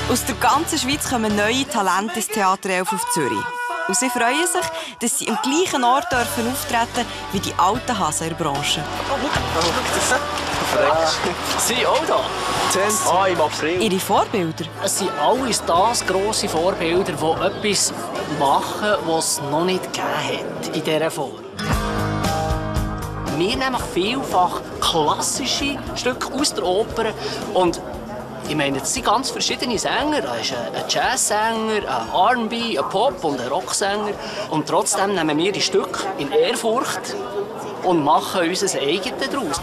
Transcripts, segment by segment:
Aus der ganzen Schweiz kommen neue Talente ins Theater 11 auf Zürich. Und sie freuen sich, dass sie am gleichen Ort auftreten dürfen wie die alten Hasen in der Branche. Sie auch da? Im April. Ihre Vorbilder? Es sind alles das grosse Vorbilder, die etwas machen, was es noch nicht gegeben hat in dieser Form. Wir nehmen vielfach klassische Stücke aus der Oper und ich meine, es sind ganz verschiedene Sänger. Da ist ein Jazzsänger, ein R&B, ein Pop- und ein Rocksänger. Und trotzdem nehmen wir die Stücke in Ehrfurcht und machen unser eigenes daraus.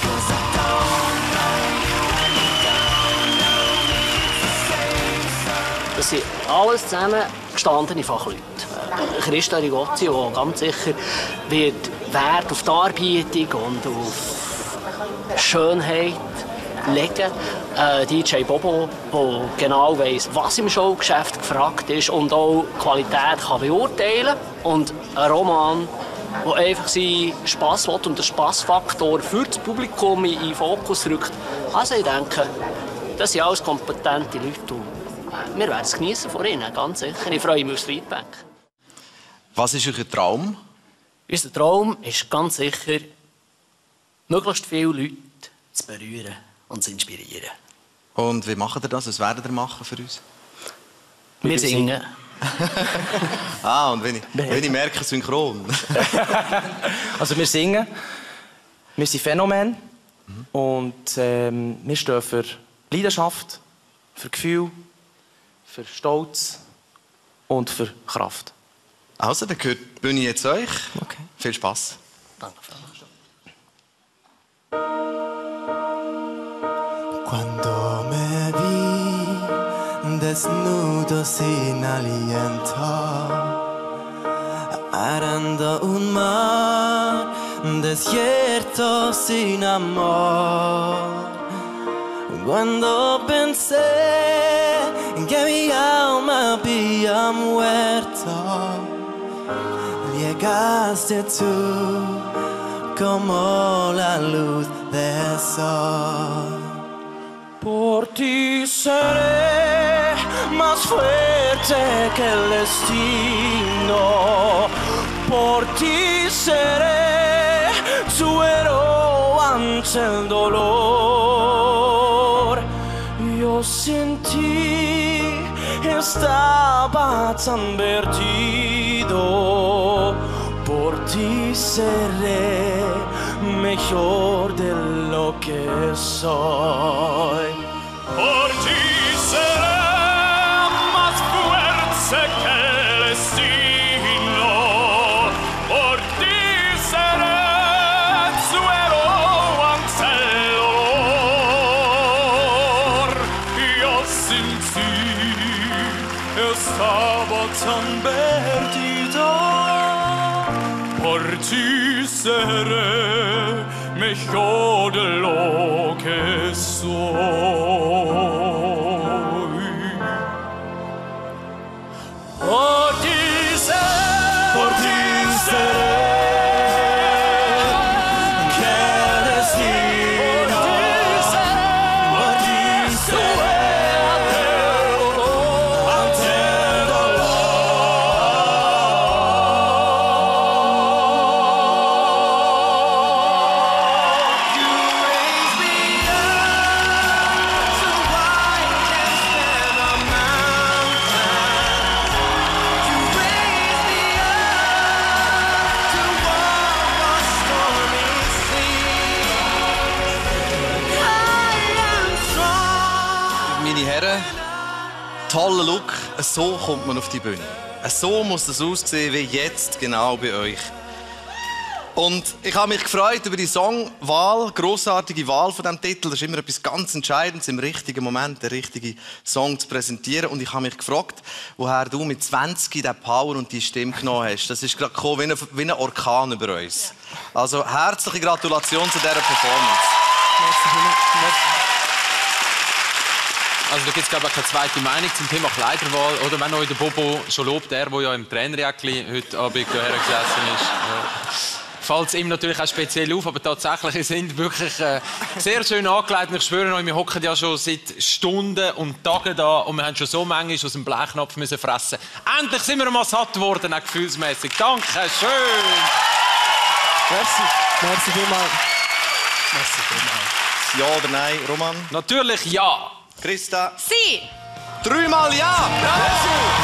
Das sind alles zusammen gestandene Fachleute. Christa Rigozzi, der ganz sicher wird Wert auf die Darbietung und auf Schönheit legen. DJ Bobo, der genau weiss, was im Showgeschäft gefragt ist und auch die Qualität kann beurteilen kann. Und ein Roman, der einfach seinen Spass will und den Spassfaktor für das Publikum in den Fokus rückt. Also ich denke, das sind alles kompetente Leute. Und wir werden es genießen von ihnen, ganz sicher. Ich freue mich aufs Feedback. Was ist euer Traum? Unser Traum ist ganz sicher, möglichst viele Leute zu berühren und zu inspirieren. Und wie macht ihr das? Was werdet ihr machen für uns? Wir singen. Und wenn ich merke, synchron. Also wir singen, wir sind Phänomen und wir stehen für Leidenschaft, für Gefühl, für Stolz und für Kraft. Also, dann gehört die Bühne jetzt euch. Okay. Viel Spass. Danke. Cuando me vi desnudo sin aliento, arando un mar desierto sin amor. Cuando pensé que mi alma había muerto, llegaste tú como la luz del sol. Por ti seré más fuerte que el destino. Por ti seré suero ante el dolor. Yo sin ti estaba tan perdido. Por ti seré mejor de lo que soy. Por ti seré más fuerte que el destino. Por ti seré suero ante el dolor. Yo sin ti estaba tan perdido. Por ti seré mejor de lo que soy. Por ti seré que el destino. Por ti seré ante el dolor. Meine Herren, toller Look. So kommt man auf die Bühne. So muss es aussehen wie jetzt genau bei euch. Und ich habe mich gefreut über die Songwahl, grossartige Wahl von diesem Titel. Das ist immer etwas ganz Entscheidendes, im richtigen Moment den richtigen Song zu präsentieren. Und ich habe mich gefragt, woher du mit 20 den Power und die Stimme genommen hast. Das ist gerade gekommen wie ein Orkan über uns. Also herzliche Gratulation zu dieser Performance. Also da gibt es glaube ich keine zweite Meinung zum Thema Kleiderwahl. Oder wenn euch der Bobo schon lobt, der ja im Trainerjäckli heute Abend hierher gesessen ist. fällt es ihm natürlich auch speziell auf, aber tatsächlich, sie sind wirklich sehr schön angelegt. Und ich schwöre euch, wir hocken ja schon seit Stunden und Tagen da und wir haben schon so manchmal aus dem Blechnapf müssen fressen. Endlich sind wir mal satt geworden, auch gefühlsmässig. Danke, schön! Merci vielmals. Ja oder nein, Roman? Natürlich ja! Christa? Sie! 3-mal ja! Bravo!